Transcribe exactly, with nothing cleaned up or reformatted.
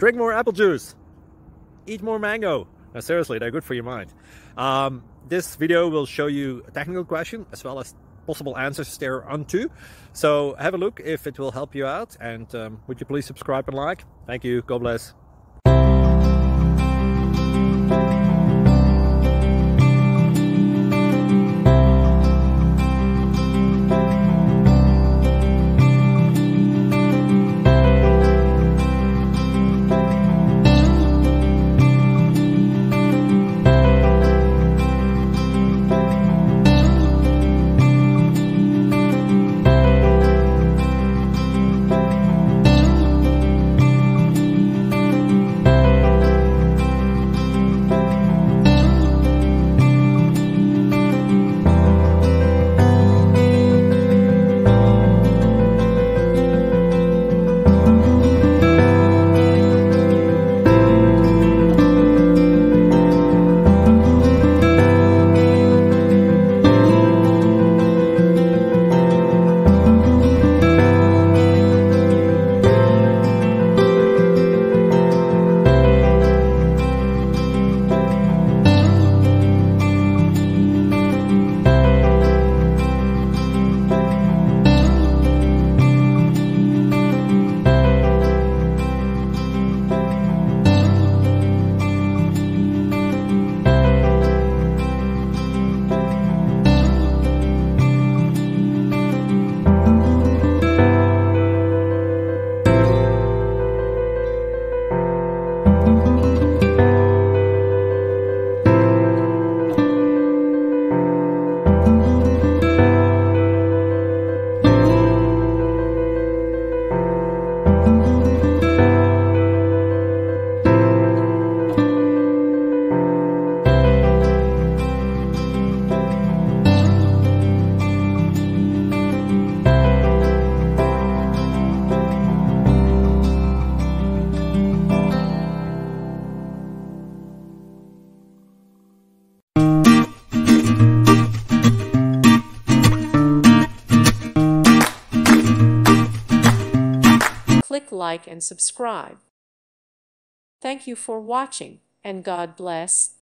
drink more apple juice, eat more mango. Now seriously, they're good for your mind. Um, this video will show you a technical question as well as possible answers thereunto. So have a look if it will help you out, and um, would you please subscribe and like? Thank you. God bless. Click like and subscribe. Thank you for watching, and God bless.